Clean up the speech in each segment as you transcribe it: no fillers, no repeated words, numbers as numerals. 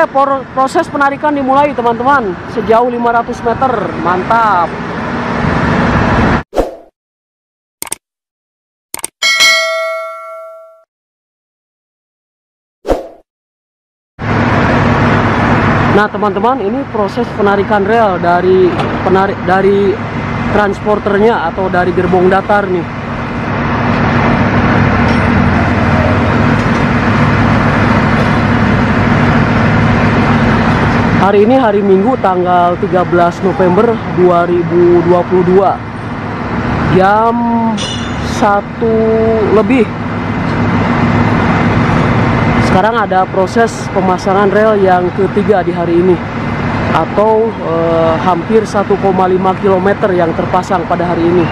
Oke, proses penarikan dimulai teman-teman. Sejauh 500 meter. Mantap. Nah teman-teman, ini proses penarikan rel dari transporternya atau dari gerbong datar nih. Hari ini hari Minggu tanggal 13 November 2022 jam 1 lebih. Sekarang ada proses pemasangan rel yang ketiga di hari ini, atau hampir 1,5 km yang terpasang pada hari ini.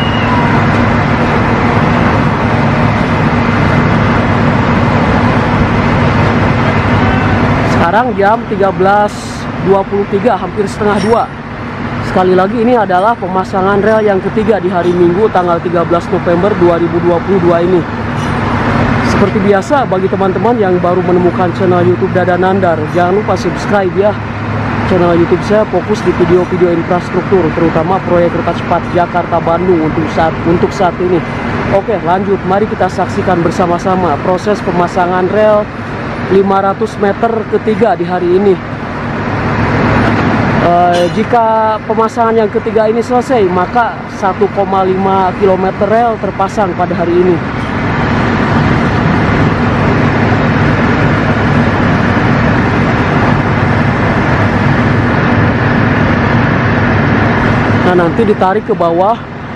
Sekarang jam 13.23, hampir setengah 2. Sekali lagi, ini adalah pemasangan rel yang ketiga di hari Minggu tanggal 13 November 2022 ini. Seperti biasa, bagi teman-teman yang baru menemukan channel YouTube Dadan Nandar, jangan lupa subscribe ya. Channel YouTube saya fokus di video-video infrastruktur, terutama proyek kereta cepat Jakarta-Bandung untuk saat ini. Oke, lanjut. Mari kita saksikan bersama-sama proses pemasangan rel 500 meter ketiga di hari ini. Jika pemasangan yang ketiga ini selesai, maka 1,5 km rel terpasang pada hari ini. Nah, nanti ditarik ke bawah.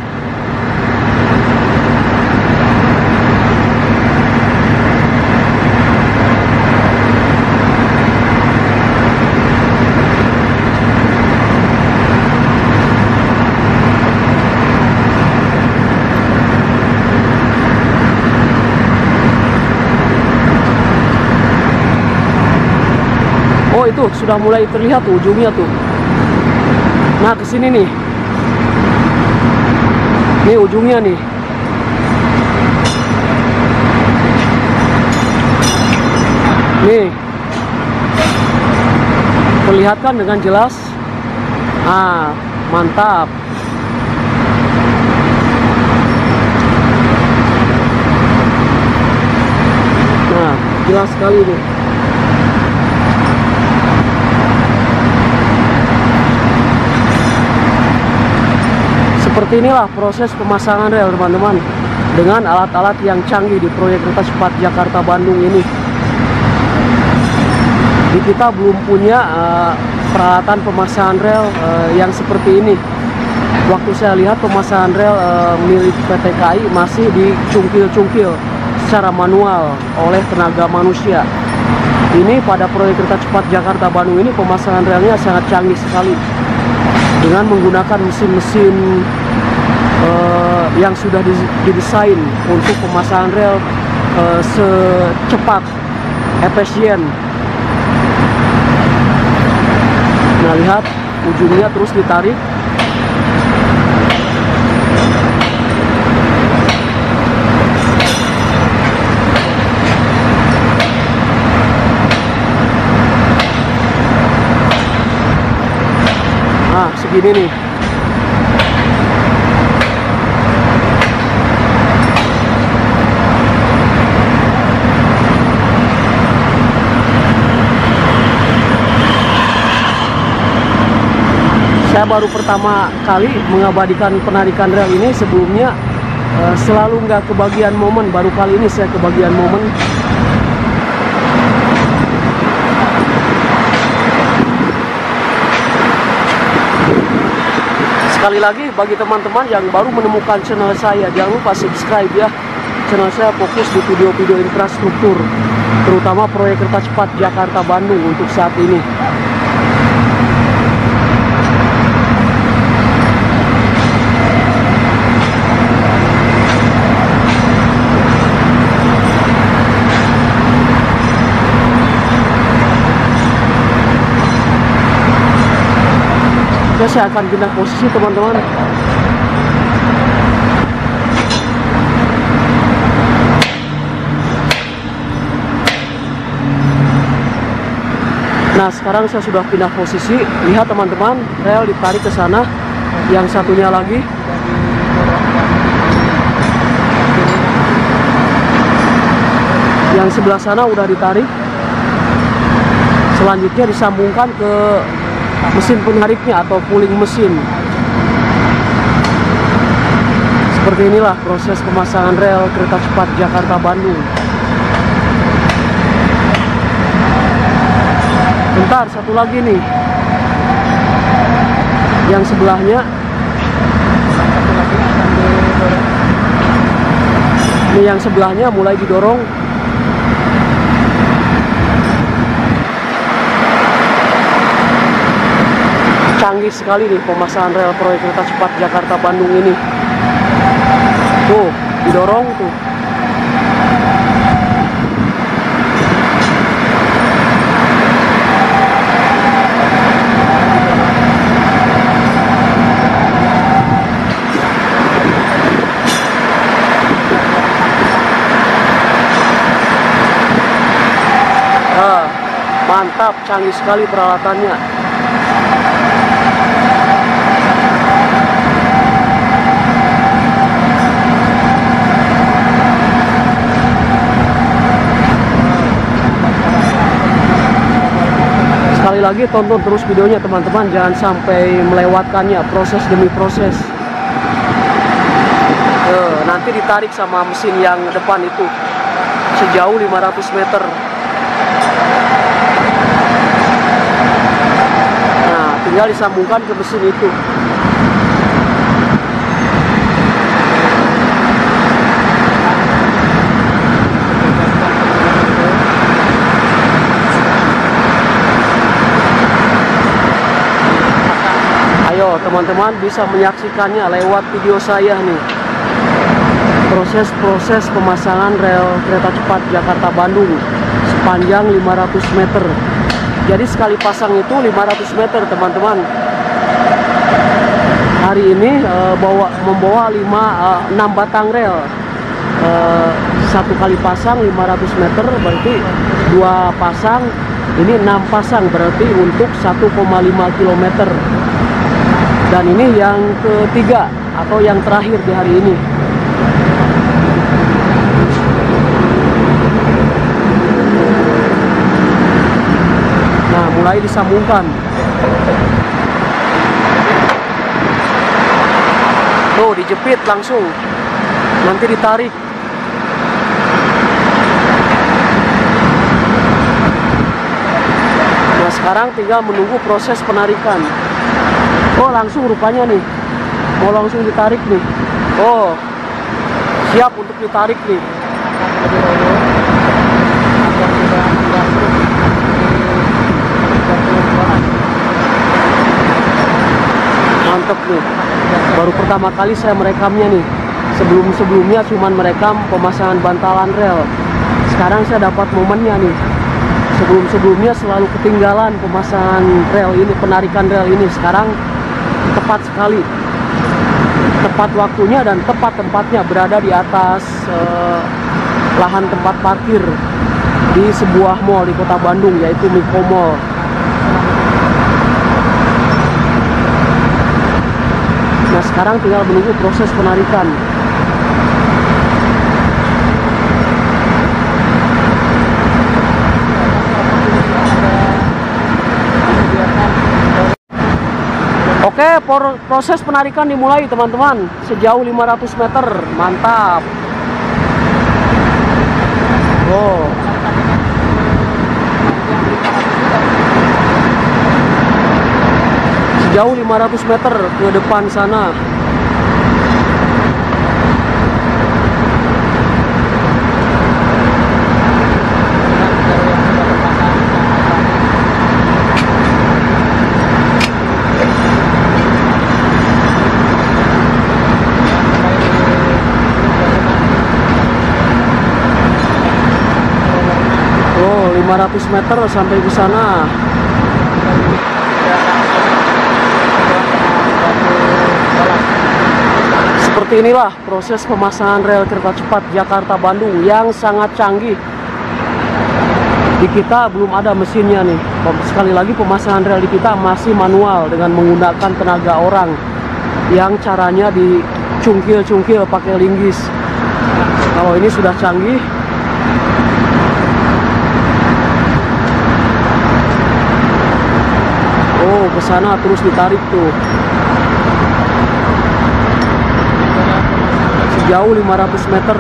Oh, itu sudah mulai terlihat tuh ujungnya tuh. Nah, kesini nih. Ini ujungnya nih. Nih. Perlihatkan dengan jelas. Ah, mantap. Nah, jelas sekali nih. Seperti inilah proses pemasangan rel teman-teman, dengan alat-alat yang canggih di proyek kereta cepat Jakarta-Bandung ini. Kita belum punya peralatan pemasangan rel yang seperti ini. Waktu saya lihat pemasangan rel milik PT KAI masih dicungkil-cungkil secara manual oleh tenaga manusia. Ini pada proyek kereta cepat Jakarta-Bandung ini pemasangan relnya sangat canggih sekali, dengan menggunakan mesin-mesin yang sudah didesain untuk pemasangan rel secepat, efisien. Nah, lihat ujungnya terus ditarik. Nah, segini nih. Saya baru pertama kali mengabadikan penarikan rel ini. Sebelumnya selalu nggak kebagian momen. Baru kali ini saya kebagian momen. Sekali lagi, bagi teman-teman yang baru menemukan channel saya, jangan lupa subscribe ya. Channel saya fokus di video-video infrastruktur, terutama proyek kereta cepat Jakarta-Bandung untuk saat ini. Oke, saya akan pindah posisi teman-teman. Nah, sekarang saya sudah pindah posisi. Lihat teman-teman, rel ditarik ke sana. Yang satunya lagi. Yang sebelah sana udah ditarik. Selanjutnya disambungkan ke mesin penariknya atau pulling mesin. Seperti inilah proses pemasangan rel kereta cepat Jakarta-Bandung. Bentar, satu lagi nih. Yang sebelahnya. Ini yang sebelahnya mulai didorong. Canggih sekali nih pemasangan rel proyek kereta cepat Jakarta-Bandung ini. Tuh, didorong tuh. Mantap, canggih sekali peralatannya. Sekali lagi tonton terus videonya teman-teman, jangan sampai melewatkannya, proses demi proses. Nanti ditarik sama mesin yang depan itu sejauh 500 meter. Nah, tinggal disambungkan ke mesin itu. Ayo teman-teman bisa menyaksikannya lewat video saya nih. Proses pemasangan rel kereta cepat Jakarta-Bandung sepanjang 500 meter. Jadi sekali pasang itu 500 meter teman-teman. Hari ini membawa 6 batang rel. Satu kali pasang 500 meter, berarti 2 pasang. Ini 6 pasang, berarti untuk 1,5 km. Dan ini yang ketiga atau yang terakhir di hari ini. Nah, mulai disambungkan. Tuh, dijepit langsung. Nanti ditarik. Nah, sekarang tinggal menunggu proses penarikan. Oh, langsung rupanya nih. Mau langsung ditarik nih. Oh, siap untuk ditarik nih. Mantep nih. Baru pertama kali saya merekamnya nih. Sebelumnya cuman merekam pemasangan bantalan rel. Sekarang saya dapat momennya nih. Sebelumnya selalu ketinggalan pemasangan rel ini, penarikan rel ini. Sekarang tepat sekali, tepat waktunya dan tepat tempatnya, berada di atas lahan tempat parkir di sebuah mall di kota Bandung, yaitu Miko Mall. Nah, sekarang tinggal menunggu proses penarikan. Oke, proses penarikan dimulai teman-teman, sejauh 500 meter. Mantap. Oh. Sejauh 500 meter ke depan sana. Oh, 500 meter sampai ke sana. Seperti inilah proses pemasangan rel kereta cepat Jakarta-Bandung yang sangat canggih. Di kita belum ada mesinnya nih. Sekali lagi pemasangan rel di kita masih manual dengan menggunakan tenaga orang yang caranya dicungkil-cungkil pakai linggis. Kalau ini sudah canggih. Oh, ke sana terus ditarik tuh. Sejauh 500 meter.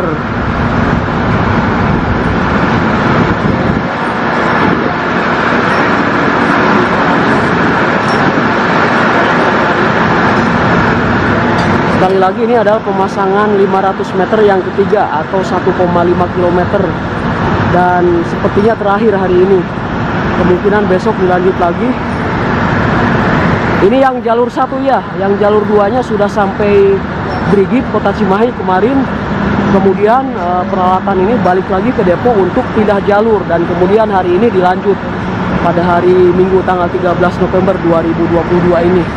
Sekali lagi ini adalah pemasangan 500 meter yang ketiga atau 1,5 km. Dan sepertinya terakhir hari ini. Kemungkinan besok dilanjut lagi. Ini yang jalur 1 ya, yang jalur 2-nya sudah sampai Brigif, Kota Cimahi kemarin. Kemudian peralatan ini balik lagi ke depo untuk pindah jalur. Dan kemudian hari ini dilanjut pada hari Minggu tanggal 13 November 2022 ini.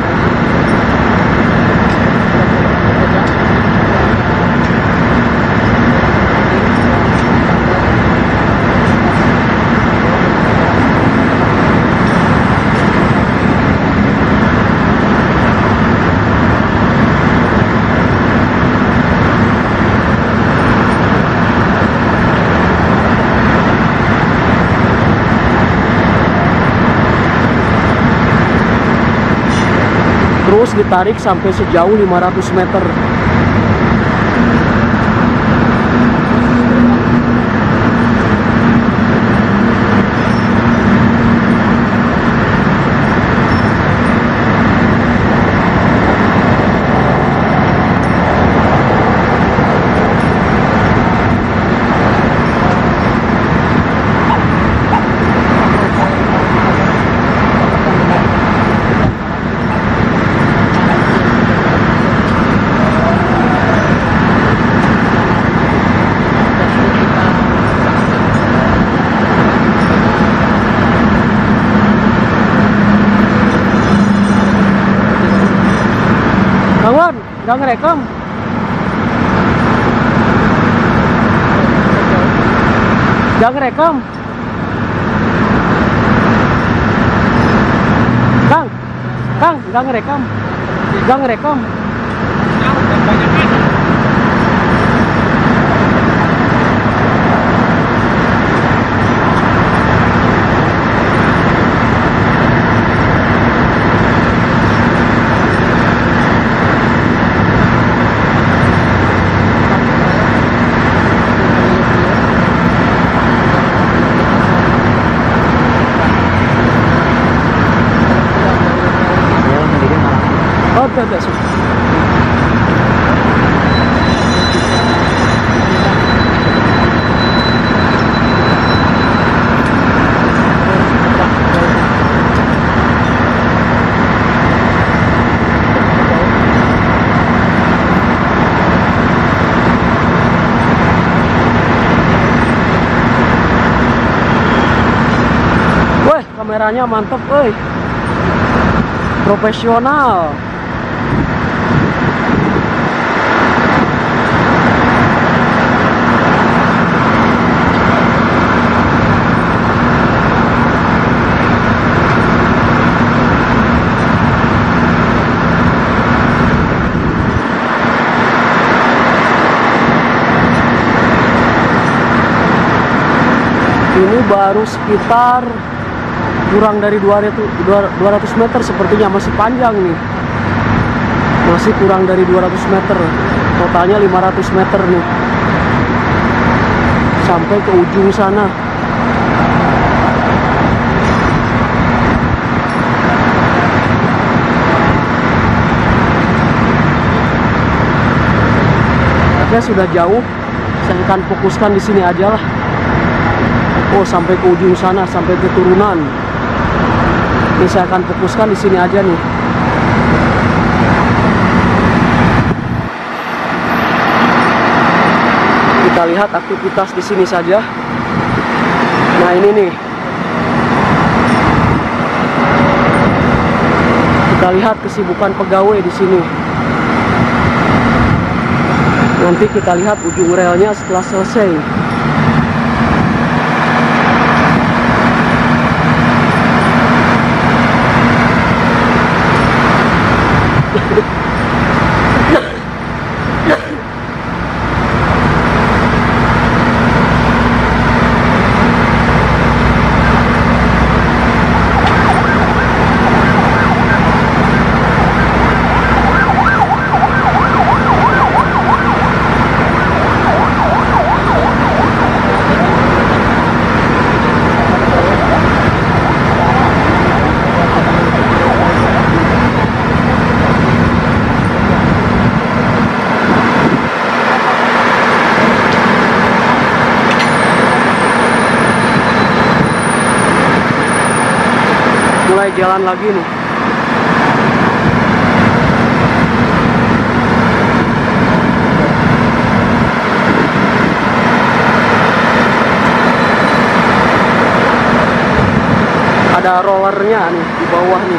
Terus ditarik sampai sejauh 500 meter. Kawan, gak ngerekam. Gak ngerekam. Kang, gak ngerekam. Gak ngerekam. Oke. Wah, kameranya mantep, euy. Profesional. Ini baru sekitar kurang dari 200 meter, sepertinya masih panjang nih. Masih kurang dari 200 meter. Totalnya 500 meter nih. Sampai ke ujung sana. Oke, sudah jauh. Saya akan fokuskan di sini aja lah. Oh, sampai ke ujung sana, sampai ke turunan. Ini saya akan fokuskan di sini aja nih. Kita lihat aktivitas di sini saja. Nah, ini nih. Kita lihat kesibukan pegawai di sini. Nanti kita lihat ujung relnya setelah selesai. Mulai jalan lagi nih. Ada rollernya nih di bawah nih.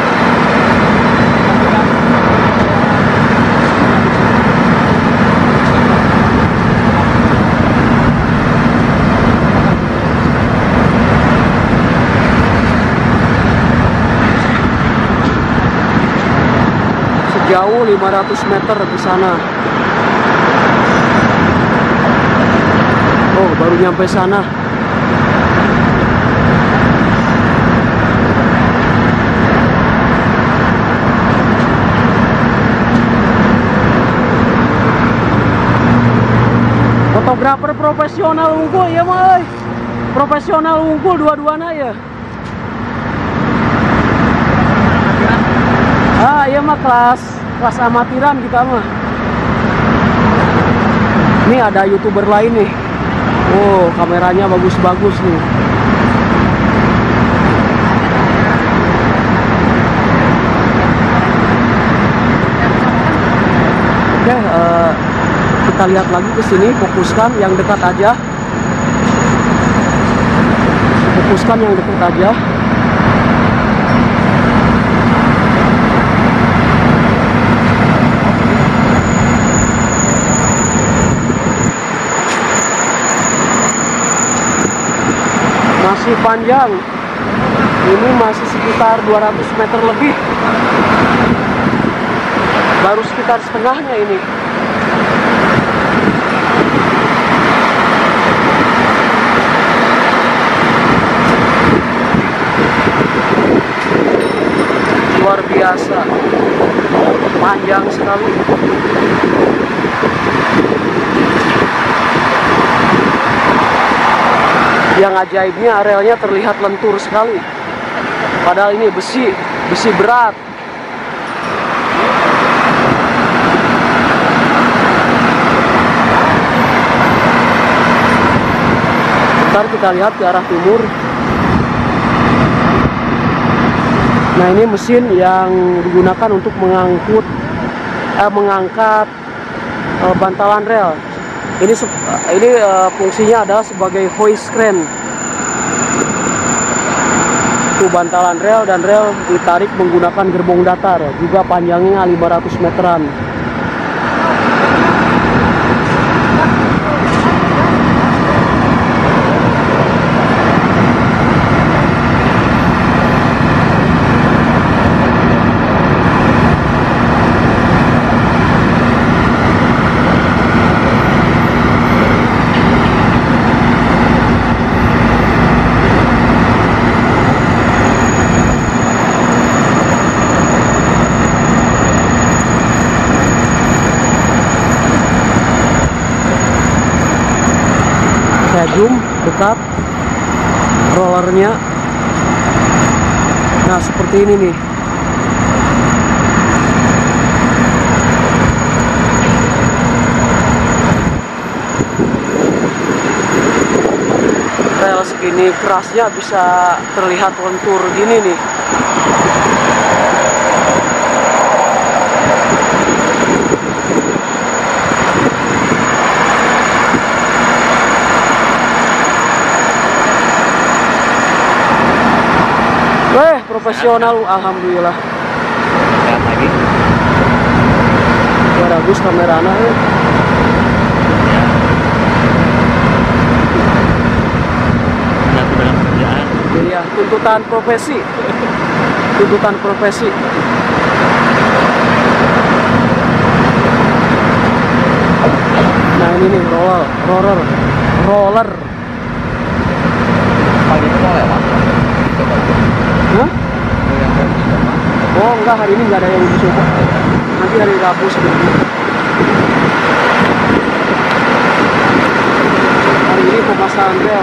Jauh 500 meter di sana. Oh, baru nyampe sana. Fotografer profesional unggul ya, Mai. Profesional unggul dua-duanya ya. Ah, iya mah kelas amatiran kita mah. Ini ada YouTuber lain nih. Oh, kameranya bagus-bagus nih. Oke, kita lihat lagi ke sini, fokuskan yang dekat aja. Fokuskan yang dekat aja. Masih panjang. Ini masih sekitar 200 meter lebih. Baru sekitar setengahnya ini. Luar biasa. Panjang sekali. Yang ajaibnya arealnya terlihat lentur sekali. Padahal ini besi berat. Ntar kita lihat ke arah timur. Nah, ini mesin yang digunakan untuk mengangkat bantalan rel. Ini fungsinya adalah sebagai hoist crane. Itu bantalan rel, dan rel ditarik menggunakan gerbong datar, juga panjangnya 500 meteran. Saya zoom dekat rollernya. Nah, seperti ini nih. Rel segini kerasnya bisa terlihat lentur gini nih. Profesional, alhamdulillah. Lihat lagi. Bagus kameranya. Ya, dalam kerjaan. Iya, tuntutan profesi. Tuntutan profesi. Lumayan ini roller. Pagi itu mau lewat. Hah? Oh enggak, hari ini nggak ada yang uji coba. Nanti hari Rabu sebelumnya. Hari ini pemasangan rel.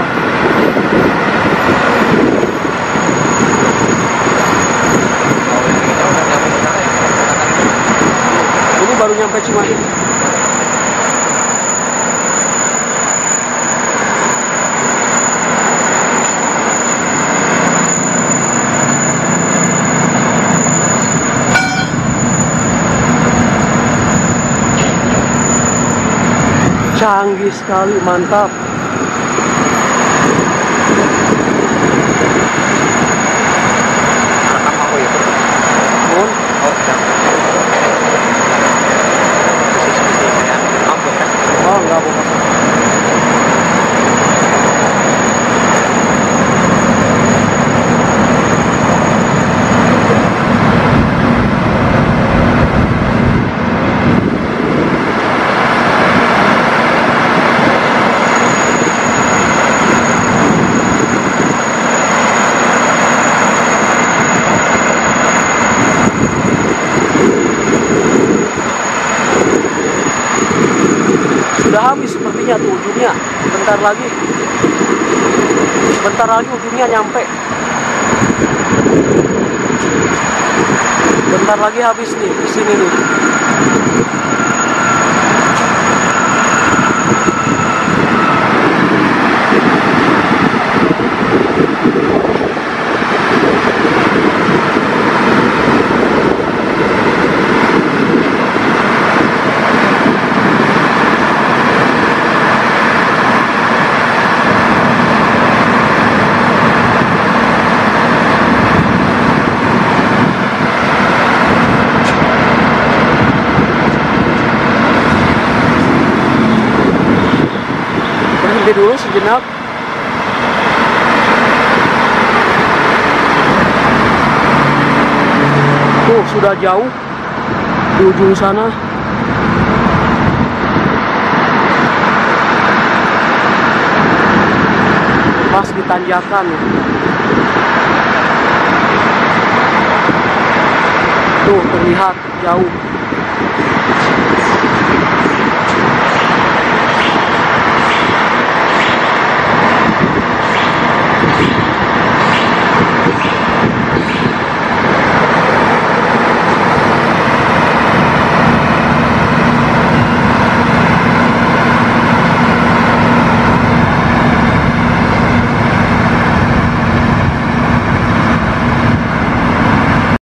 Ini baru nyampe Cimahi. Canggih sekali, mantap. Rekam aku itu. Mohon. Oh, siap. Oh, enggak apa-apa. Sudah habis sepertinya tuh ujungnya. Bentar lagi ujungnya nyampe. Bentar lagi habis nih di sini nih. Berhenti dulu sejenak. Tuh sudah jauh di ujung sana. Pas di tanjakan. Tuh terlihat jauh.